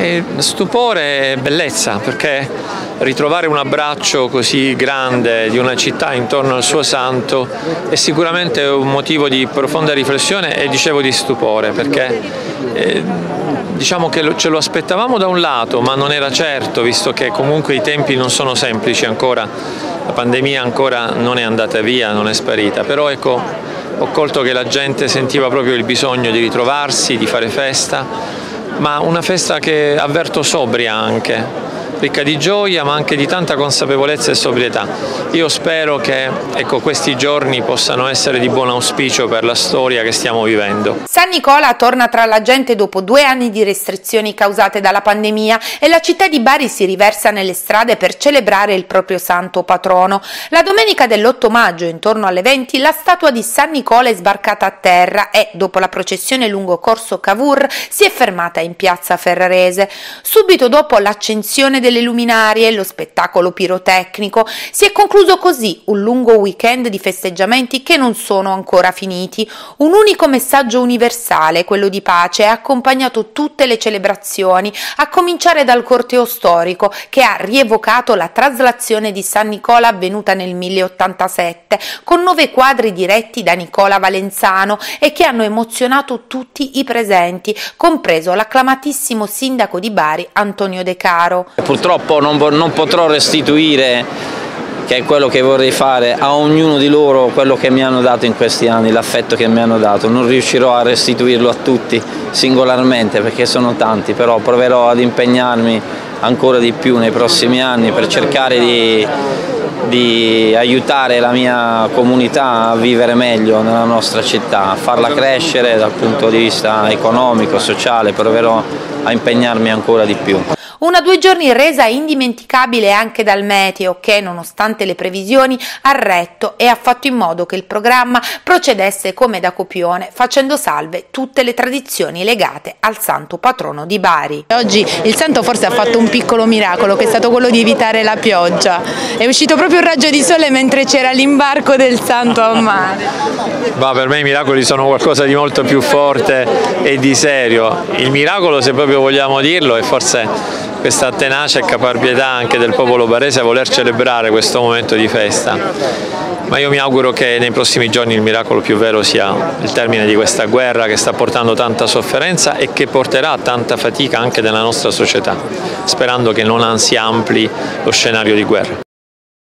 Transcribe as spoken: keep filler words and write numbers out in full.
E stupore e bellezza, perché ritrovare un abbraccio così grande di una città intorno al suo santo è sicuramente un motivo di profonda riflessione e dicevo di stupore, perché eh, diciamo che ce lo aspettavamo da un lato, ma non era certo, visto che comunque i tempi non sono semplici ancora, la pandemia ancora non è andata via, non è sparita, però ecco, ho colto che la gente sentiva proprio il bisogno di ritrovarsi, di fare festa, ma una festa che avverto sobria anche, ricca di gioia ma anche di tanta consapevolezza e sobrietà. Io spero che ecco, questi giorni possano essere di buon auspicio per la storia che stiamo vivendo. San Nicola torna tra la gente dopo due anni di restrizioni causate dalla pandemia e la città di Bari si riversa nelle strade per celebrare il proprio santo patrono. La domenica dell'otto maggio, intorno alle venti, la statua di San Nicola è sbarcata a terra e, dopo la processione lungo Corso Cavour, si è fermata in piazza Ferrarese. Subito dopo l'accensione delle luminarie e lo spettacolo pirotecnico si è concluso così un lungo weekend di festeggiamenti che non sono ancora finiti. Un unico messaggio universale, quello di pace, ha accompagnato tutte le celebrazioni, a cominciare dal corteo storico che ha rievocato la traslazione di San Nicola avvenuta nel milleottantasette, con nove quadri diretti da Nicola Valenzano e che hanno emozionato tutti i presenti, compreso l'acclamatissimo sindaco di Bari Antonio De Caro. Purtroppo non, non potrò restituire, che è quello che vorrei fare, a ognuno di loro quello che mi hanno dato in questi anni, l'affetto che mi hanno dato. Non riuscirò a restituirlo a tutti singolarmente perché sono tanti, però proverò ad impegnarmi ancora di più nei prossimi anni per cercare di, di aiutare la mia comunità a vivere meglio nella nostra città, a farla crescere dal punto di vista economico, sociale. Proverò a impegnarmi ancora di più. Una due giorni resa indimenticabile anche dal meteo che, nonostante le previsioni, ha retto e ha fatto in modo che il programma procedesse come da copione, facendo salve tutte le tradizioni legate al santo patrono di Bari. Oggi il santo forse ha fatto un piccolo miracolo, che è stato quello di evitare la pioggia. È uscito proprio un raggio di sole mentre c'era l'imbarco del santo a mare. Ma per me i miracoli sono qualcosa di molto più forte e di serio. Il miracolo, se proprio vogliamo dirlo, è forse questa tenacia e caparbietà anche del popolo barese a voler celebrare questo momento di festa. Ma io mi auguro che nei prossimi giorni il miracolo più vero sia il termine di questa guerra che sta portando tanta sofferenza e che porterà tanta fatica anche nella nostra società, sperando che non si ampli lo scenario di guerra.